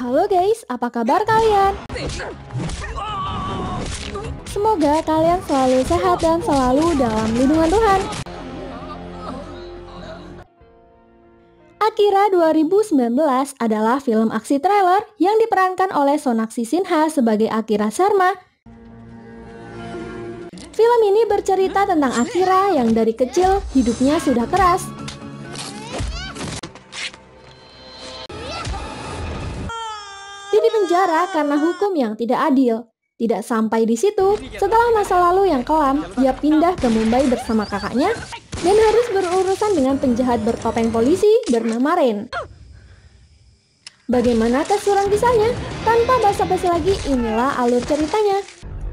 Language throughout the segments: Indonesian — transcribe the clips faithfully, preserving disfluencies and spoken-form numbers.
Halo guys, apa kabar kalian? Semoga kalian selalu sehat dan selalu dalam lindungan Tuhan. Akira dua ribu sembilan belas adalah film aksi trailer yang diperankan oleh Sonakshi Sinha sebagai Akira Sharma. Film ini bercerita tentang Akira yang dari kecil hidupnya sudah keras. Dia dipenjara karena hukum yang tidak adil. Tidak sampai di situ, setelah masa lalu yang kelam, dia pindah ke Mumbai bersama kakaknya dan harus berurusan dengan penjahat bertopeng polisi bernama Ren. Bagaimana keseruan kisahnya? Tanpa basa-basi lagi, inilah alur ceritanya.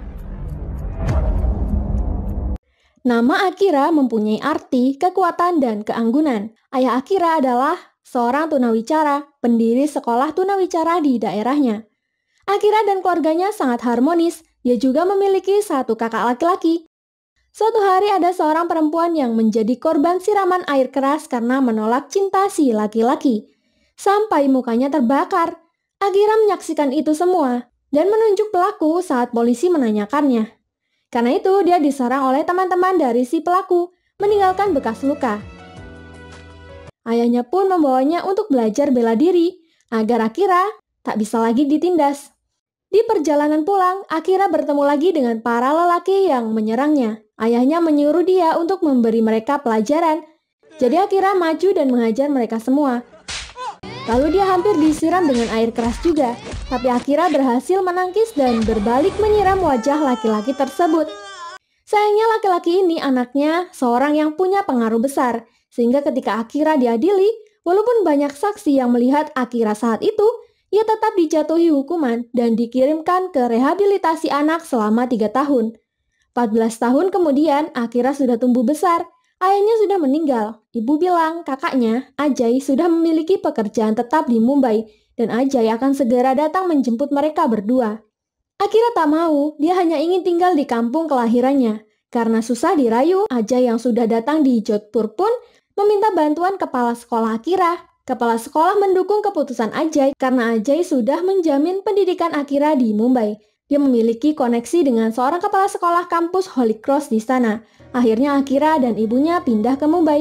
Nama Akira mempunyai arti, kekuatan, dan keanggunan. Ayah Akira adalah seorang tunawicara, pendiri sekolah tunawicara di daerahnya. Akira dan keluarganya sangat harmonis. Dia juga memiliki satu kakak laki-laki. Suatu hari ada seorang perempuan yang menjadi korban siraman air keras karena menolak cinta si laki-laki. Sampai mukanya terbakar. Akira menyaksikan itu semua dan menunjuk pelaku saat polisi menanyakannya. Karena itu dia diserang oleh teman-teman dari si pelaku, meninggalkan bekas luka. Ayahnya pun membawanya untuk belajar bela diri agar Akira tak bisa lagi ditindas. Di perjalanan pulang, Akira bertemu lagi dengan para lelaki yang menyerangnya. Ayahnya menyuruh dia untuk memberi mereka pelajaran. Jadi Akira maju dan menghajar mereka semua. Lalu dia hampir disiram dengan air keras juga. Tapi Akira berhasil menangkis dan berbalik menyiram wajah laki-laki tersebut. Sayangnya laki-laki ini anaknya seorang yang punya pengaruh besar. Sehingga ketika Akira diadili, walaupun banyak saksi yang melihat Akira saat itu, ia tetap dijatuhi hukuman dan dikirimkan ke rehabilitasi anak selama tiga tahun. empat belas tahun kemudian, Akira sudah tumbuh besar. Ayahnya sudah meninggal. Ibu bilang kakaknya, Ajay, sudah memiliki pekerjaan tetap di Mumbai dan Ajay akan segera datang menjemput mereka berdua. Akira tak mau, dia hanya ingin tinggal di kampung kelahirannya. Karena susah dirayu, Ajay yang sudah datang di Jodhpur pun meminta bantuan kepala sekolah Akira. Kepala sekolah mendukung keputusan Ajay karena Ajay sudah menjamin pendidikan Akira di Mumbai. Dia memiliki koneksi dengan seorang kepala sekolah kampus Holy Cross di sana. Akhirnya Akira dan ibunya pindah ke Mumbai.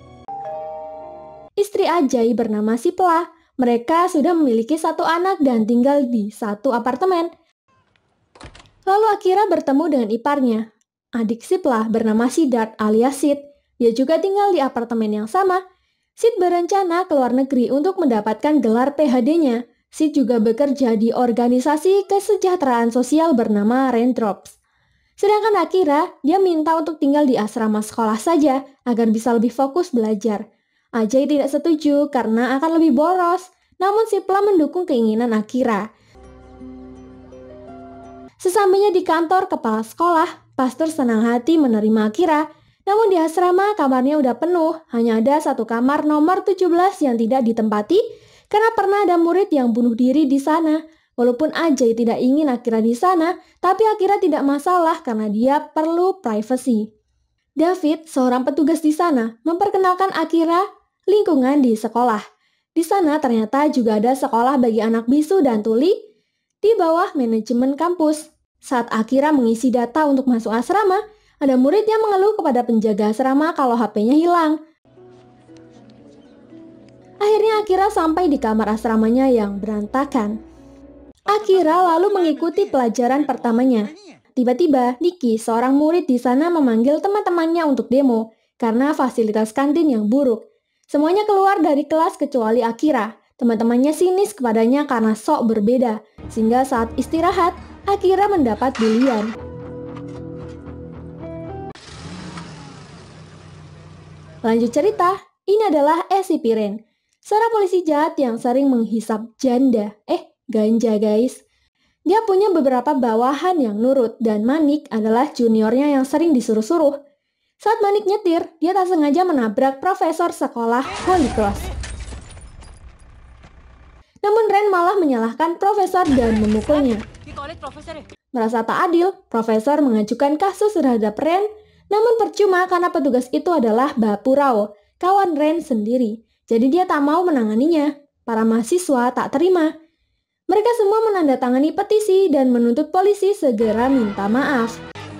Istri Ajay bernama Sipla. Mereka sudah memiliki satu anak dan tinggal di satu apartemen. Lalu Akira bertemu dengan iparnya. Adik Sipla bernama Siddharth alias Sid. Dia juga tinggal di apartemen yang sama. Sid berencana ke luar negeri untuk mendapatkan gelar P H D-nya. Sid juga bekerja di organisasi kesejahteraan sosial bernama Raindrops. Sedangkan Akira, dia minta untuk tinggal di asrama sekolah saja agar bisa lebih fokus belajar. Ajay tidak setuju karena akan lebih boros, namun Sipla mendukung keinginan Akira. Sesampainya di kantor kepala sekolah, pastor senang hati menerima Akira. Namun di asrama kamarnya udah penuh, hanya ada satu kamar nomor tujuh belas yang tidak ditempati karena pernah ada murid yang bunuh diri di sana. Walaupun Ajay tidak ingin Akira di sana, tapi Akira tidak masalah karena dia perlu privasi. David, seorang petugas di sana, memperkenalkan Akira lingkungan di sekolah. Di sana ternyata juga ada sekolah bagi anak bisu dan tuli di bawah manajemen kampus. Saat Akira mengisi data untuk masuk asrama, ada murid yang mengeluh kepada penjaga asrama kalau H P-nya hilang. Akhirnya Akira sampai di kamar asramanya yang berantakan. Akira lalu mengikuti pelajaran pertamanya. Tiba-tiba, Nikki, seorang murid di sana memanggil teman-temannya untuk demo karena fasilitas kantin yang buruk. Semuanya keluar dari kelas kecuali Akira. Teman-temannya sinis kepadanya karena sok berbeda, sehingga saat istirahat, Akira mendapat bulian. Lanjut cerita, ini adalah S C P Ren, seorang polisi jahat yang sering menghisap janda, eh ganja guys. Dia punya beberapa bawahan yang nurut dan Manik adalah juniornya yang sering disuruh-suruh. Saat Manik nyetir, dia tak sengaja menabrak profesor sekolah Holy Cross. Namun Ren malah menyalahkan profesor dan memukulnya. Merasa tak adil, profesor mengajukan kasus terhadap Ren. Namun percuma karena petugas itu adalah Bapurao, kawan Ren sendiri. Jadi dia tak mau menanganinya. Para mahasiswa tak terima. Mereka semua menandatangani petisi dan menuntut polisi segera minta maaf.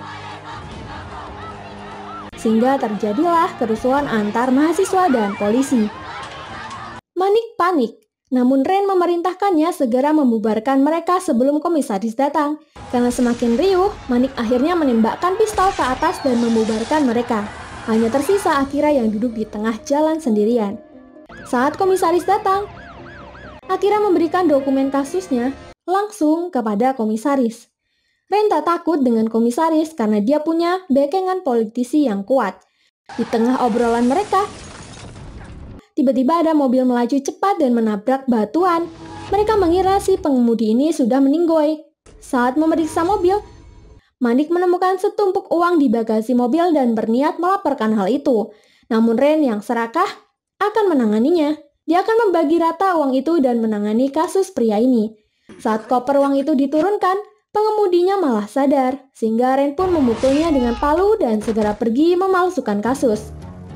Sehingga terjadilah kerusuhan antar mahasiswa dan polisi. Manik panik, namun Ren memerintahkannya segera membubarkan mereka sebelum komisaris datang. Karena semakin riuh, Manik akhirnya menembakkan pistol ke atas dan membubarkan mereka. Hanya tersisa Akira yang duduk di tengah jalan sendirian. Saat komisaris datang, Akira memberikan dokumen kasusnya langsung kepada komisaris. Ren tak takut dengan komisaris karena dia punya bekengan politisi yang kuat. Di tengah obrolan mereka, tiba-tiba ada mobil melaju cepat dan menabrak batuan. Mereka mengira si pengemudi ini sudah meninggoy. Saat memeriksa mobil, Manik menemukan setumpuk uang di bagasi mobil dan berniat melaporkan hal itu. Namun Ren yang serakah akan menanganinya. Dia akan membagi rata uang itu dan menangani kasus pria ini. Saat koper uang itu diturunkan, pengemudinya malah sadar, sehingga Ren pun memukulnya dengan palu dan segera pergi memalsukan kasus.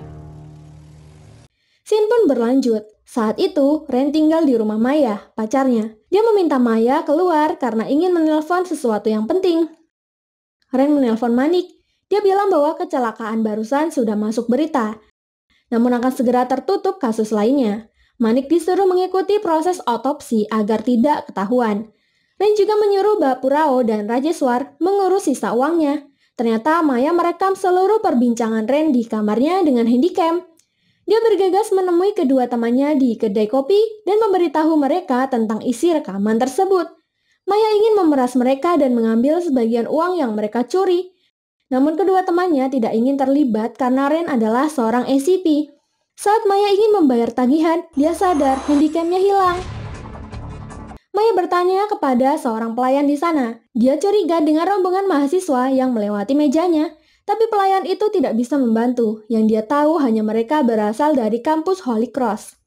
Scene pun berlanjut. Saat itu, Ren tinggal di rumah Maya, pacarnya. Dia meminta Maya keluar karena ingin menelpon sesuatu yang penting. Ren menelpon Manik. Dia bilang bahwa kecelakaan barusan sudah masuk berita, namun akan segera tertutup kasus lainnya. Manik disuruh mengikuti proses otopsi agar tidak ketahuan. Ren juga menyuruh Bapurao dan Rajeswar mengurus sisa uangnya. Ternyata Maya merekam seluruh perbincangan Ren di kamarnya dengan handycam. Dia bergegas menemui kedua temannya di kedai kopi dan memberitahu mereka tentang isi rekaman tersebut. Maya ingin memeras mereka dan mengambil sebagian uang yang mereka curi. Namun kedua temannya tidak ingin terlibat karena Ren adalah seorang A C P. Saat Maya ingin membayar tagihan, dia sadar handycamnya hilang. Maya bertanya kepada seorang pelayan di sana. Dia curiga dengan rombongan mahasiswa yang melewati mejanya, tapi pelayan itu tidak bisa membantu. Yang dia tahu hanya mereka berasal dari kampus Holy Cross.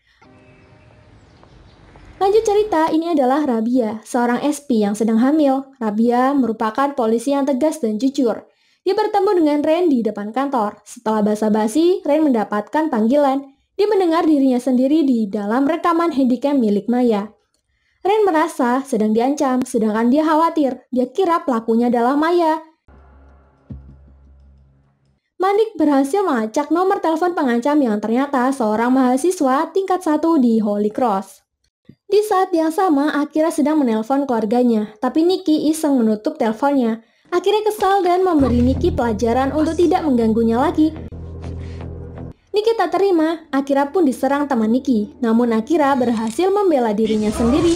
Lanjut cerita, ini adalah Rabia, seorang S P yang sedang hamil. Rabia merupakan polisi yang tegas dan jujur. Dia bertemu dengan Ren di depan kantor. Setelah basa-basi, Ren mendapatkan panggilan. Dia mendengar dirinya sendiri di dalam rekaman handycam milik Maya. Ren merasa sedang diancam, sedangkan dia khawatir. Dia kira pelakunya adalah Maya. Manik berhasil melacak nomor telepon pengancam yang ternyata seorang mahasiswa tingkat satu di Holy Cross. Di saat yang sama, Akira sedang menelpon keluarganya, tapi Nikki iseng menutup teleponnya. Akira kesal dan memberi Nikki pelajaran untuk tidak mengganggunya lagi. Nikki tak terima, Akira pun diserang teman Nikki. Namun Akira berhasil membela dirinya sendiri.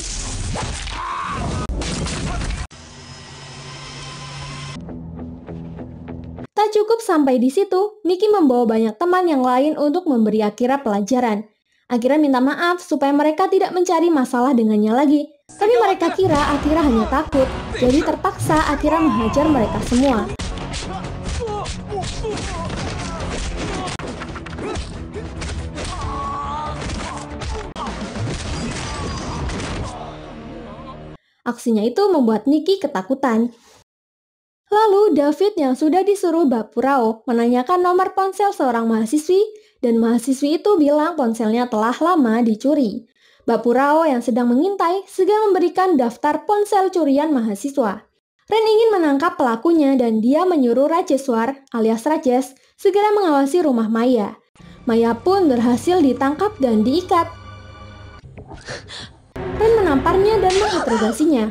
Tak cukup sampai di situ, Nikki membawa banyak teman yang lain untuk memberi Akira pelajaran. Akira minta maaf supaya mereka tidak mencari masalah dengannya lagi. Tapi mereka kira Akira hanya takut, jadi terpaksa Akira menghajar mereka semua. Aksinya itu membuat Nikki ketakutan. Lalu David yang sudah disuruh Bapurao menanyakan nomor ponsel seorang mahasiswi, dan mahasiswi itu bilang ponselnya telah lama dicuri. Bapurao yang sedang mengintai segera memberikan daftar ponsel curian mahasiswa. Ren ingin menangkap pelakunya dan dia menyuruh Rajeswar alias Rajes segera mengawasi rumah Maya. Maya pun berhasil ditangkap dan diikat. Ren menamparnya dan menginterogasinya.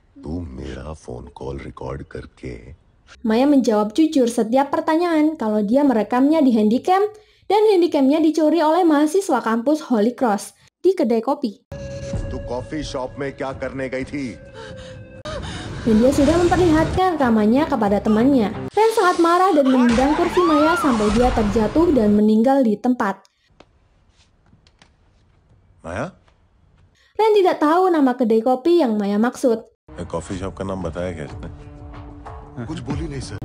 Maya menjawab jujur setiap pertanyaan kalau dia merekamnya di handycam dan handycamnya dicuri oleh mahasiswa kampus Holy Cross di kedai kopi. Dan dia sudah memperlihatkan rekamannya kepada temannya. Ren sangat marah dan menendang kursi Maya sampai dia terjatuh dan meninggal di tempat. Maya? Ren tidak tahu nama kedai kopi yang Maya maksud. Coffee shop का नाम बताया क्या इसने? कुछ बोली नहीं सर.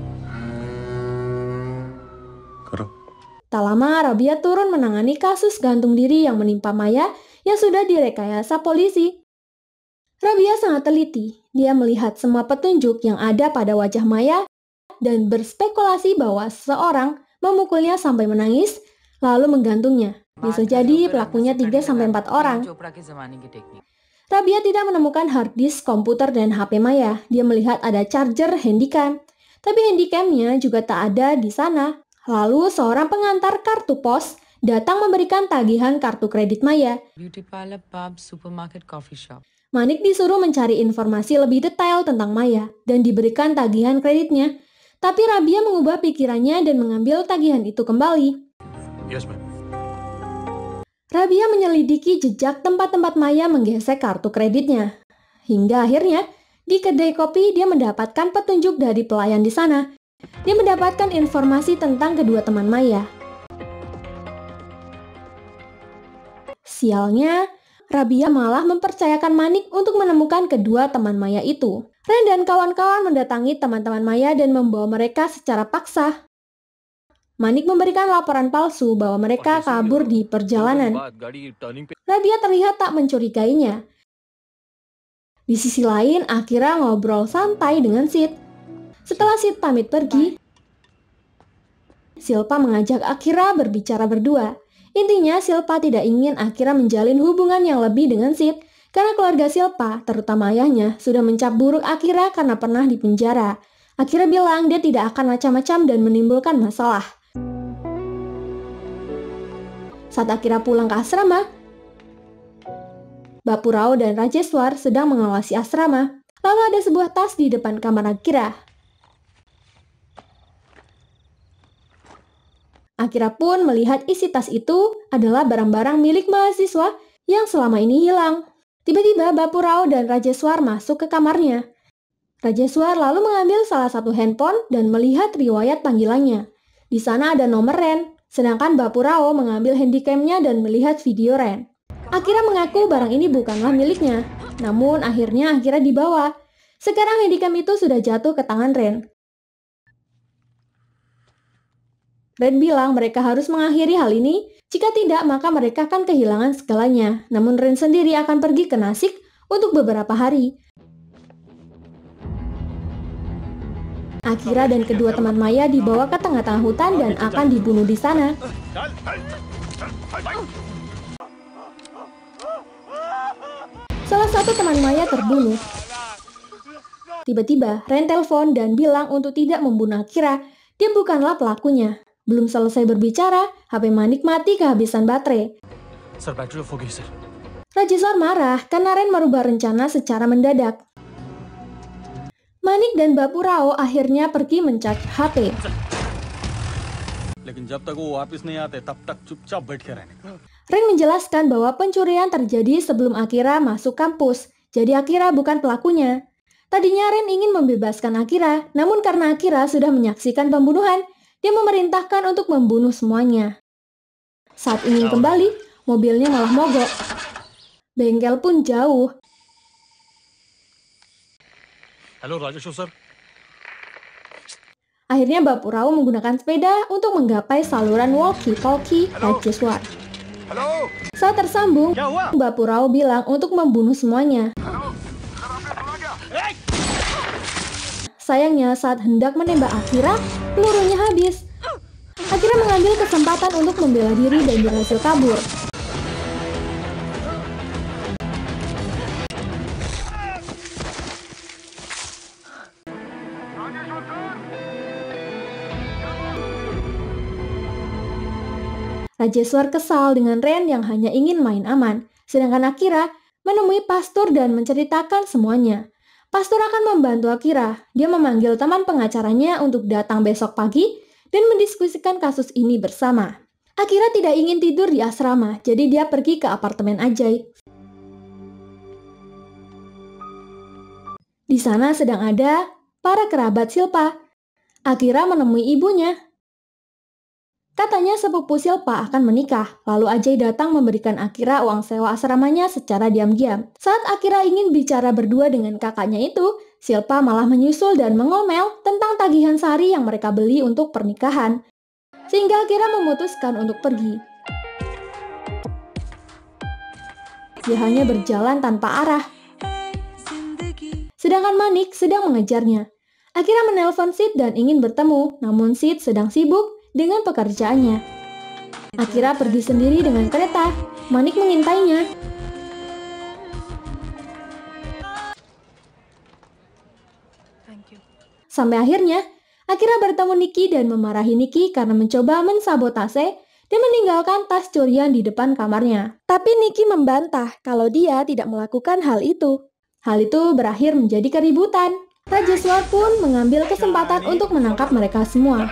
करो. Tak lama, Rabia turun menangani kasus gantung diri yang menimpa Maya yang sudah direkayasa polisi. Rabia sangat teliti. Dia melihat semua petunjuk yang ada pada wajah Maya dan berspekulasi bahwa seseorang memukulnya sampai menangis lalu menggantungnya. Bisa jadi pelakunya tiga sampai empat orang. Rabia tidak menemukan hard disk, komputer, dan H P Maya. Dia melihat ada charger handycam. Tapi handycamnya juga tak ada di sana. Lalu seorang pengantar kartu pos datang memberikan tagihan kartu kredit Maya. Beauty parlor, pub, supermarket, coffee shop. Manik disuruh mencari informasi lebih detail tentang Maya dan diberikan tagihan kreditnya. Tapi Rabia mengubah pikirannya dan mengambil tagihan itu kembali. Yes, ma'am. Rabia menyelidiki jejak tempat-tempat Maya menggesek kartu kreditnya. Hingga akhirnya, di kedai kopi dia mendapatkan petunjuk dari pelayan di sana. Dia mendapatkan informasi tentang kedua teman Maya. Sialnya, Rabia malah mempercayakan Manik untuk menemukan kedua teman Maya itu. Ren dan kawan-kawan mendatangi teman-teman Maya dan membawa mereka secara paksa. Manik memberikan laporan palsu bahwa mereka kabur di perjalanan. Rabia terlihat tak mencurigainya. Di sisi lain, Akira ngobrol santai dengan Sid. Setelah Sid pamit pergi, Silpa mengajak Akira berbicara berdua. Intinya, Silpa tidak ingin Akira menjalin hubungan yang lebih dengan Sid, karena keluarga Silpa, terutama ayahnya, sudah mencap buruk Akira karena pernah dipenjara. Akira bilang dia tidak akan macam-macam dan menimbulkan masalah. Saat Akira pulang ke asrama, Bapurao dan Rajeswar sedang mengawasi asrama. Lalu ada sebuah tas di depan kamar Akira. Akira pun melihat isi tas itu adalah barang-barang milik mahasiswa yang selama ini hilang. Tiba-tiba Bapurao dan Rajeswar masuk ke kamarnya. Rajeswar lalu mengambil salah satu handphone dan melihat riwayat panggilannya. Di sana ada nomor Ren. Sedangkan Bapurao mengambil handycamnya dan melihat video Ren. Akira mengaku barang ini bukanlah miliknya, namun akhirnya Akira dibawa. Sekarang handycam itu sudah jatuh ke tangan Ren. Ren bilang mereka harus mengakhiri hal ini, jika tidak maka mereka akan kehilangan segalanya. Namun Ren sendiri akan pergi ke Nasik untuk beberapa hari. Akira dan kedua teman Maya dibawa ke tengah-tengah hutan dan akan dibunuh di sana. Salah satu teman Maya terbunuh. Tiba-tiba, Ren telepon dan bilang untuk tidak membunuh Akira. Dia bukanlah pelakunya. Belum selesai berbicara, H P Manik mati kehabisan baterai. Rajeswar marah karena Ren merubah rencana secara mendadak. Manik dan Bapurao akhirnya pergi mencari H P. Ren menjelaskan bahwa pencurian terjadi sebelum Akira masuk kampus, jadi Akira bukan pelakunya. Tadinya Ren ingin membebaskan Akira, namun karena Akira sudah menyaksikan pembunuhan, dia memerintahkan untuk membunuh semuanya. Saat ingin kembali, mobilnya malah mogok. Bengkel pun jauh. Halo, Rajeswar, sir. Akhirnya Bapurao menggunakan sepeda untuk menggapai saluran walkie-talkie Rajeswar. Halo. Saat tersambung, Bapurao bilang untuk membunuh semuanya. Sayangnya saat hendak menembak Akira, pelurunya habis. Akira mengambil kesempatan untuk membela diri dan berhasil kabur. Rajeswar kesal dengan Ren yang hanya ingin main aman, sedangkan Akira menemui pastor dan menceritakan semuanya. Pastor akan membantu Akira. Dia memanggil teman pengacaranya untuk datang besok pagi dan mendiskusikan kasus ini bersama. Akira tidak ingin tidur di asrama, jadi dia pergi ke apartemen Ajay. Di sana sedang ada para kerabat Silpa. Akira menemui ibunya. Katanya sepupu Silpa akan menikah, lalu Ajay datang memberikan Akira uang sewa asramanya secara diam-diam. Saat Akira ingin bicara berdua dengan kakaknya itu, Silpa malah menyusul dan mengomel tentang tagihan sehari yang mereka beli untuk pernikahan. Sehingga Akira memutuskan untuk pergi. Dia hanya berjalan tanpa arah. Sedangkan Manik sedang mengejarnya. Akira menelpon Sid dan ingin bertemu, namun Sid sedang sibuk dengan pekerjaannya. Akira pergi sendiri dengan kereta. Manik mengintainya. Sampai akhirnya, Akira bertemu Nikki dan memarahi Nikki karena mencoba mensabotase dan meninggalkan tas curian di depan kamarnya. Tapi Nikki membantah kalau dia tidak melakukan hal itu. Hal itu berakhir menjadi keributan. Rajeswar pun mengambil kesempatan untuk menangkap mereka semua.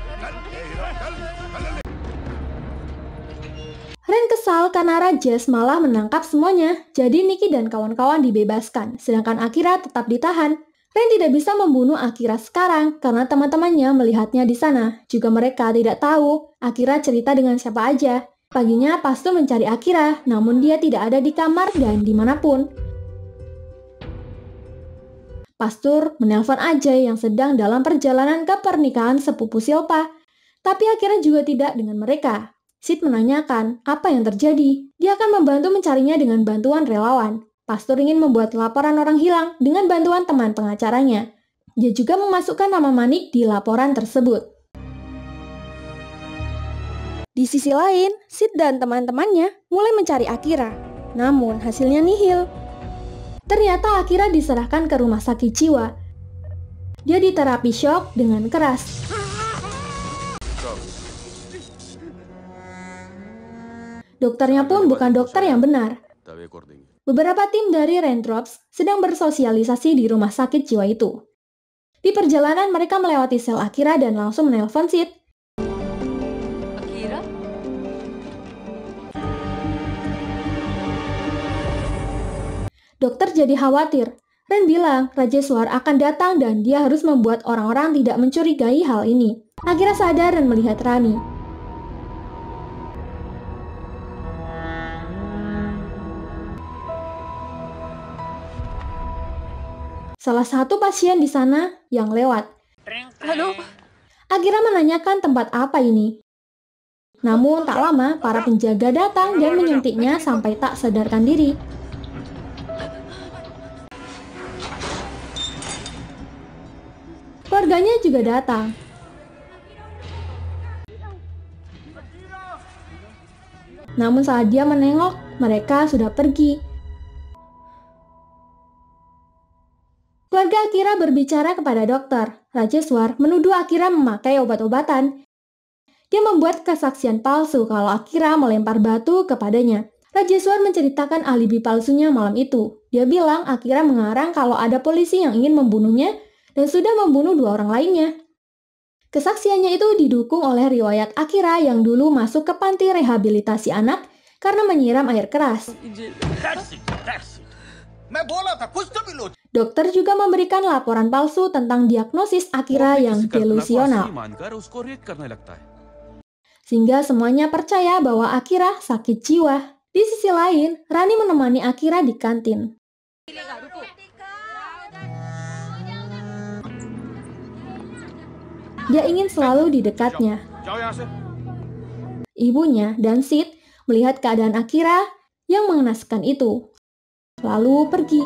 Ren kesal karena Rajesh malah menangkap semuanya, jadi Nikki dan kawan-kawan dibebaskan, sedangkan Akira tetap ditahan. Ren tidak bisa membunuh Akira sekarang karena teman-temannya melihatnya di sana. Juga mereka tidak tahu Akira cerita dengan siapa aja. Paginya Pastur mencari Akira, namun dia tidak ada di kamar dan dimanapun. Pastur menelpon Ajay yang sedang dalam perjalanan ke pernikahan sepupu Silpa, tapi Akira juga tidak dengan mereka. Sid menanyakan apa yang terjadi. Dia akan membantu mencarinya dengan bantuan relawan. Pastur ingin membuat laporan orang hilang dengan bantuan teman pengacaranya. Dia juga memasukkan nama Manik di laporan tersebut. Di sisi lain, Sid dan teman-temannya mulai mencari Akira. Namun hasilnya nihil. Ternyata Akira diserahkan ke rumah sakit jiwa. Dia diterapi shock dengan keras. Dokternya pun bukan dokter yang benar. Beberapa tim dari Raindrops sedang bersosialisasi di rumah sakit jiwa itu. Di perjalanan mereka melewati sel Akira dan langsung menelpon Sid. Akira? Dokter jadi khawatir. Ren bilang Rajeswar akan datang dan dia harus membuat orang-orang tidak mencurigai hal ini. Akira sadar dan melihat Rani. Salah satu pasien di sana yang lewat. Halo? Akira menanyakan tempat apa ini. Namun tak lama para penjaga datang dan menyuntiknya sampai tak sadarkan diri. Keluarganya juga datang. Namun saat dia menengok, mereka sudah pergi. Keluarga Akira berbicara kepada dokter. Rajeswar menuduh Akira memakai obat-obatan. Dia membuat kesaksian palsu kalau Akira melempar batu kepadanya. Rajeswar menceritakan alibi palsunya malam itu. Dia bilang Akira mengarang kalau ada polisi yang ingin membunuhnya dan sudah membunuh dua orang lainnya. Kesaksiannya itu didukung oleh riwayat Akira yang dulu masuk ke panti rehabilitasi anak karena menyiram air keras. Dokter juga memberikan laporan palsu tentang diagnosis Akira yang delusional. Sehingga semuanya percaya bahwa Akira sakit jiwa. Di sisi lain, Rani menemani Akira di kantin. Dia ingin selalu di dekatnya. Ibunya dan Sid melihat keadaan Akira yang mengenaskan itu, lalu pergi.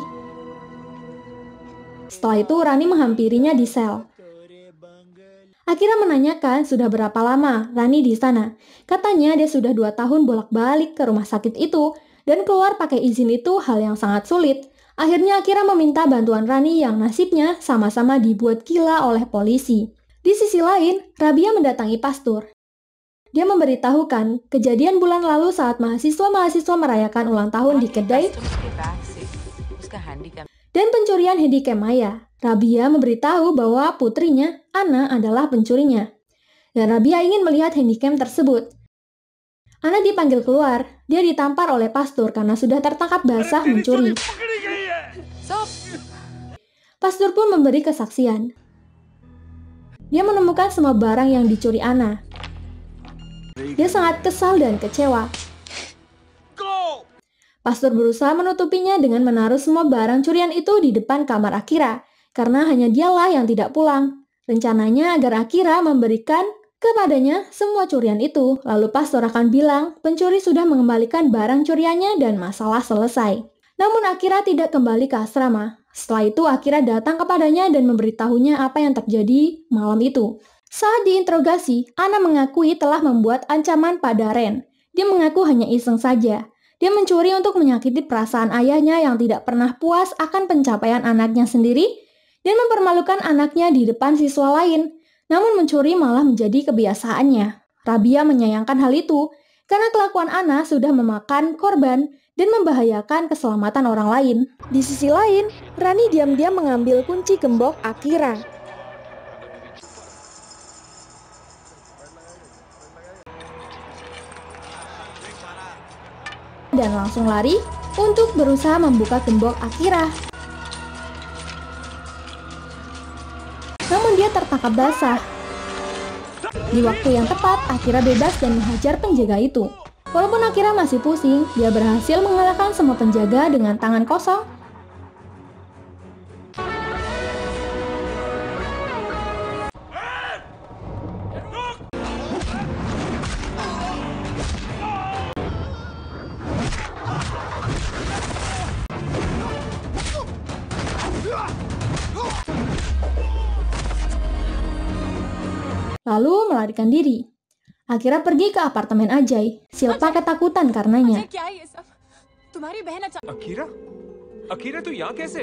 Setelah itu Rani menghampirinya di sel. Akira menanyakan sudah berapa lama Rani di sana. Katanya dia sudah dua tahun bolak-balik ke rumah sakit itu dan keluar pakai izin itu hal yang sangat sulit. Akhirnya Akira meminta bantuan Rani yang nasibnya sama-sama dibuat gila oleh polisi. Di sisi lain, Rabia mendatangi Pastur. Dia memberitahukan kejadian bulan lalu saat mahasiswa-mahasiswa merayakan ulang tahun di kedai dan pencurian handycam Maya. Rabia memberitahu bahwa putrinya, Ana, adalah pencurinya. Dan Rabia ingin melihat handycam tersebut. Ana dipanggil keluar. Dia ditampar oleh Pastur karena sudah tertangkap basah mencuri. Pastur pun memberi kesaksian. Dia menemukan semua barang yang dicuri Ana. Dia sangat kesal dan kecewa. Pastur berusaha menutupinya dengan menaruh semua barang curian itu di depan kamar Akira, karena hanya dialah yang tidak pulang. Rencananya agar Akira memberikan kepadanya semua curian itu, lalu Pastur akan bilang pencuri sudah mengembalikan barang curiannya dan masalah selesai. Namun Akira tidak kembali ke asrama. Setelah itu Akira datang kepadanya dan memberitahunya apa yang terjadi malam itu. Saat diinterogasi, Ana mengakui telah membuat ancaman pada Ren. Dia mengaku hanya iseng saja. Dia mencuri untuk menyakiti perasaan ayahnya yang tidak pernah puas akan pencapaian anaknya sendiri dan mempermalukan anaknya di depan siswa lain. Namun mencuri malah menjadi kebiasaannya. Rabia menyayangkan hal itu karena kelakuan Ana sudah memakan korban dan membahayakan keselamatan orang lain. Di sisi lain, Rani diam-diam mengambil kunci gembok Akira. Dan langsung lari untuk berusaha membuka gembok Akira. Namun dia tertangkap basah. Di waktu yang tepat, Akira bebas dan menghajar penjaga itu. Walaupun Akira masih pusing, dia berhasil mengalahkan semua penjaga dengan tangan kosong. Lalu melarikan diri. Akira pergi ke apartemen Ajay. Silpa ketakutan karenanya. Akira? Akira tuh यहाँ कैसे?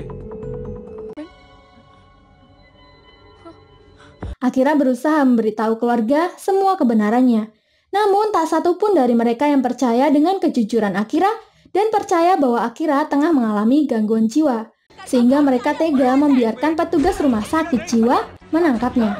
Akira berusaha memberitahu keluarga semua kebenarannya. Namun tak satu pun dari mereka yang percaya dengan kejujuran Akira dan percaya bahwa Akira tengah mengalami gangguan jiwa. Sehingga mereka tega membiarkan petugas rumah sakit jiwa menangkapnya.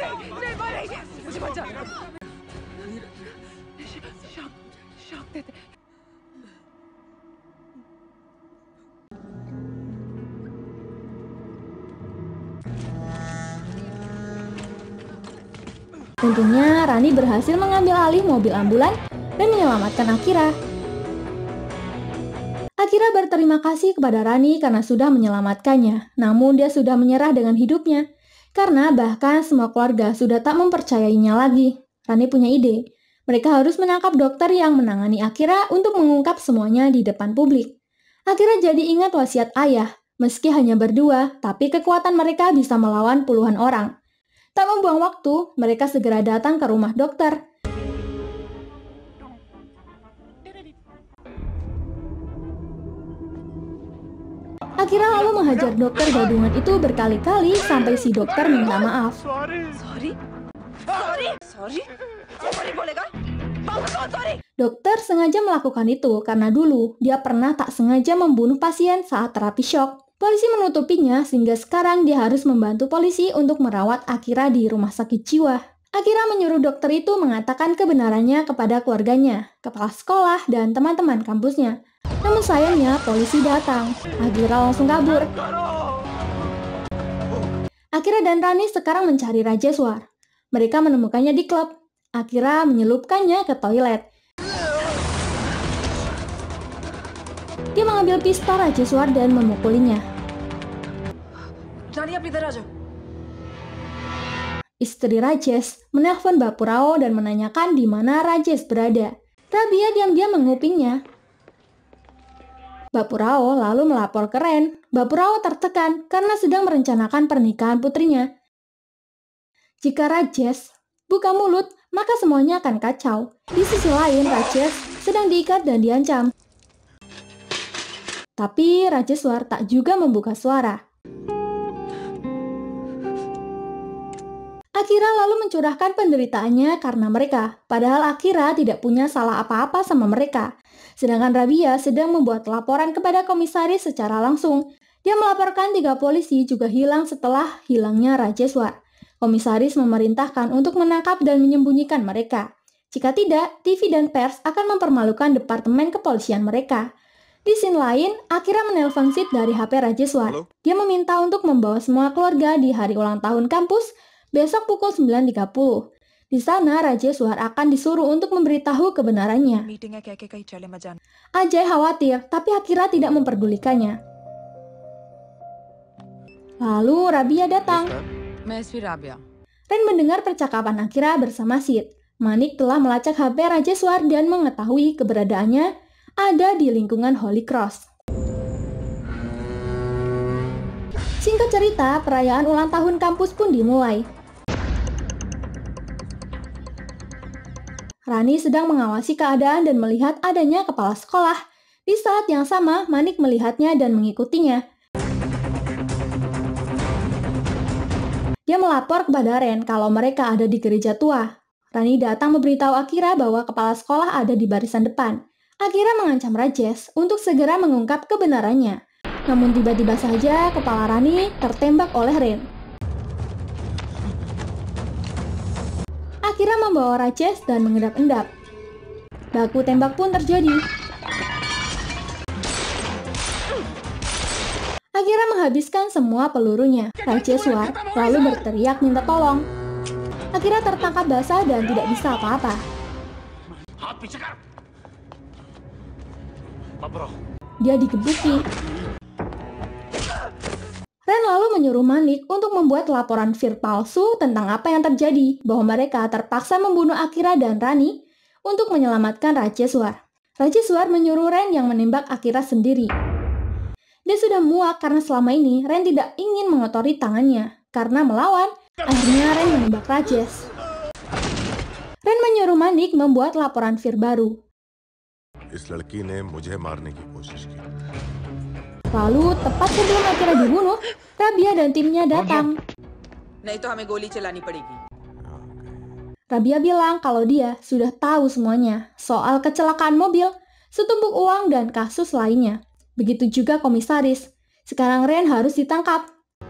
Untungnya, Rani berhasil mengambil alih mobil ambulan dan menyelamatkan Akira. Akira berterima kasih kepada Rani karena sudah menyelamatkannya, namun dia sudah menyerah dengan hidupnya, karena bahkan semua keluarga sudah tak mempercayainya lagi. Rani punya ide, mereka harus menangkap dokter yang menangani Akira untuk mengungkap semuanya di depan publik. Akira jadi ingat wasiat ayah, meski hanya berdua, tapi kekuatan mereka bisa melawan puluhan orang. Tak membuang waktu, mereka segera datang ke rumah dokter. Akira lalu menghajar dokter gadungan itu berkali-kali sampai si dokter minta maaf. Dokter sengaja melakukan itu karena dulu dia pernah tak sengaja membunuh pasien saat terapi shock. Polisi menutupinya sehingga sekarang dia harus membantu polisi untuk merawat Akira di rumah sakit jiwa. Akira menyuruh dokter itu mengatakan kebenarannya kepada keluarganya, kepala sekolah, dan teman-teman kampusnya. Namun sayangnya polisi datang. Akira langsung kabur. Akira dan Rani sekarang mencari Rajeswar. Mereka menemukannya di klub. Akira menyelupkannya ke toilet. Dia mengambil pistol Rajeswar dan memukulinya. Istri Rajesh menelpon Bapurao dan menanyakan di mana Rajesh berada. Rabia diam-diam mengupingnya. Bapurao lalu melapor ke Ren. Bapurao tertekan karena sedang merencanakan pernikahan putrinya. Jika Rajesh buka mulut, maka semuanya akan kacau. Di sisi lain, Rajesh sedang diikat dan diancam. Tapi Rajeswar tak juga membuka suara. Akira lalu mencurahkan penderitaannya karena mereka, padahal Akira tidak punya salah apa-apa sama mereka. Sedangkan Rabia sedang membuat laporan kepada komisaris secara langsung. Dia melaporkan tiga polisi juga hilang setelah hilangnya Rajeswar. Komisaris memerintahkan untuk menangkap dan menyembunyikan mereka. Jika tidak, T V dan pers akan mempermalukan departemen kepolisian mereka. Di scene lain, Akira menelpon Sid dari H P Rajeswar. Dia meminta untuk membawa semua keluarga di hari ulang tahun kampus besok pukul sembilan tiga puluh. Di sana, Rajeswar akan disuruh untuk memberitahu kebenarannya. Ajay khawatir, tapi Akira tidak memperdulikannya. Lalu Rabia datang. Ren mendengar percakapan Akira bersama Sid. Manik telah melacak H P Rajeswar dan mengetahui keberadaannya ada di lingkungan Holy Cross. Singkat cerita, perayaan ulang tahun kampus pun dimulai. Rani sedang mengawasi keadaan dan melihat adanya kepala sekolah. Di saat yang sama, Manik melihatnya dan mengikutinya. Dia melapor kepada Ren kalau mereka ada di gereja tua. Rani datang memberitahu Akira bahwa kepala sekolah ada di barisan depan. Akira mengancam Rajesh untuk segera mengungkap kebenarannya. Namun tiba-tiba saja kepala Rani tertembak oleh Ren. Akira membawa Rajesh dan mengendap-endap. Baku tembak pun terjadi. Akira menghabiskan semua pelurunya. Rajeshwar lalu berteriak minta tolong. Akira tertangkap basah dan tidak bisa apa-apa. Dia digebuki. Ren lalu menyuruh Manik untuk membuat laporan Vir palsu tentang apa yang terjadi, bahwa mereka terpaksa membunuh Akira dan Rani untuk menyelamatkan Rajeshwar. Rajeshwar menyuruh Ren yang menembak Akira sendiri. Dia sudah muak karena selama ini Ren tidak ingin mengotori tangannya. Karena melawan, akhirnya Ren menembak Rajesh. Ren menyuruh Manik membuat laporan Vir baru. इस लड़की ने मुझे मारने की कोशिश की। Lalu, tepat sebelum Akira dibunuh, Rabia dan timnya datang. नहीं तो हमें गोली चलानी पड़ेगी। Rabia bilang kalau dia sudah tahu semuanya soal kecelakaan mobil, setumpuk uang, dan kasus lainnya. Begitu juga komisaris. Sekarang Ren harus ditangkap.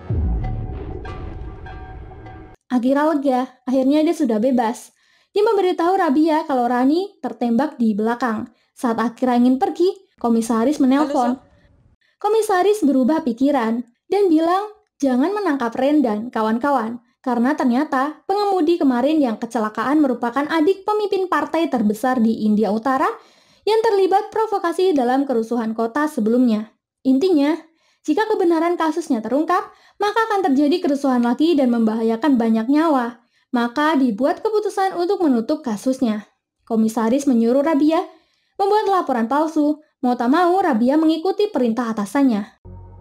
Akira lega, akhirnya dia sudah bebas. Dia memberitahu Rabia kalau Rani tertembak di belakang. Saat Akira ingin pergi, komisaris menelpon. Komisaris berubah pikiran dan bilang jangan menangkap Ren dan kawan-kawan. Karena ternyata pengemudi kemarin yang kecelakaan merupakan adik pemimpin partai terbesar di India Utara yang terlibat provokasi dalam kerusuhan kota sebelumnya. Intinya, jika kebenaran kasusnya terungkap, maka akan terjadi kerusuhan lagi dan membahayakan banyak nyawa. Maka dibuat keputusan untuk menutup kasusnya. Komisaris menyuruh Rabia membuat laporan palsu. Mau tak mau, Rabia mengikuti perintah atasannya.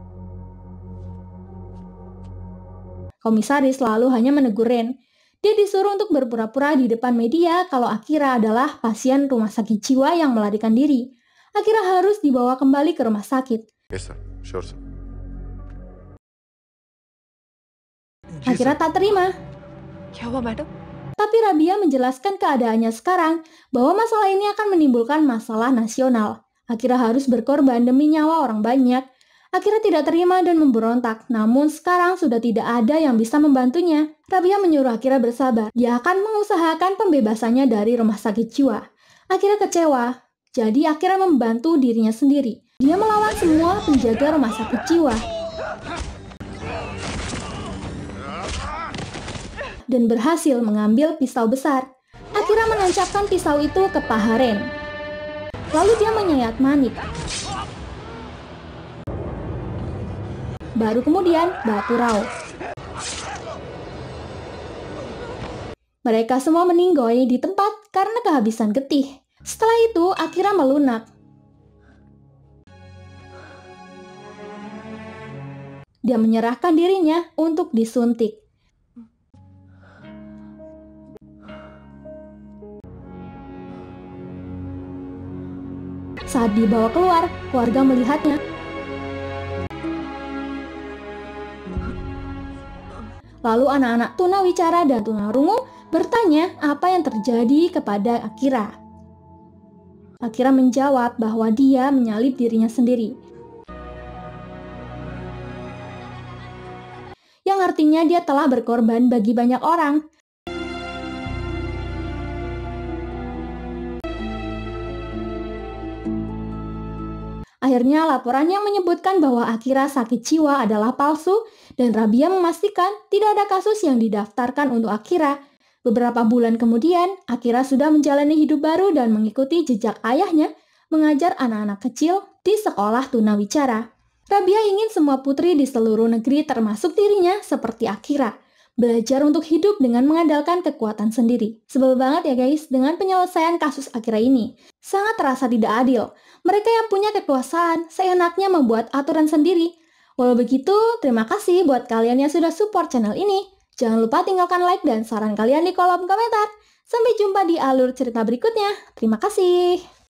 Komisaris lalu hanya menegur Ren. Dia disuruh untuk berpura-pura di depan media kalau Akira adalah pasien rumah sakit jiwa yang melarikan diri. Akira harus dibawa kembali ke rumah sakit. Yes, sir. Sure, sir. Akira tak terima. क्या हुआ madam? Tapi Rabia menjelaskan keadaannya sekarang bahwa masalah ini akan menimbulkan masalah nasional. Akira harus berkorban demi nyawa orang banyak. Akira tidak terima dan memberontak, namun sekarang sudah tidak ada yang bisa membantunya. Rabia menyuruh Akira bersabar. Dia akan mengusahakan pembebasannya dari rumah sakit jiwa. Akira kecewa, jadi Akira membantu dirinya sendiri. Dia melawan semua penjaga rumah sakit jiwa. Dan berhasil mengambil pisau besar. Akira menancapkan pisau itu ke paha Ren. Lalu dia menyayat Manik. Baru kemudian batu rauk. Mereka semua meninggoy di tempat karena kehabisan getih. Setelah itu, Akira melunak. Dia menyerahkan dirinya untuk disuntik. Saat dibawa keluar, keluarga melihatnya. Lalu anak-anak tunawicara dan tunarungu bertanya apa yang terjadi kepada Akira. Akira menjawab bahwa dia menyalib dirinya sendiri. Yang artinya dia telah berkorban bagi banyak orang. Akhirnya laporan yang menyebutkan bahwa Akira sakit jiwa adalah palsu dan Rabia memastikan tidak ada kasus yang didaftarkan untuk Akira. Beberapa bulan kemudian, Akira sudah menjalani hidup baru dan mengikuti jejak ayahnya mengajar anak-anak kecil di sekolah tunawicara. Rabia ingin semua putri di seluruh negeri termasuk dirinya seperti Akira. Belajar untuk hidup dengan mengandalkan kekuatan sendiri. Sebel banget ya guys dengan penyelesaian kasus Akira ini. Sangat terasa tidak adil. Mereka yang punya kekuasaan seenaknya membuat aturan sendiri. Walau begitu, terima kasih buat kalian yang sudah support channel ini. Jangan lupa tinggalkan like dan saran kalian di kolom komentar. Sampai jumpa di alur cerita berikutnya. Terima kasih.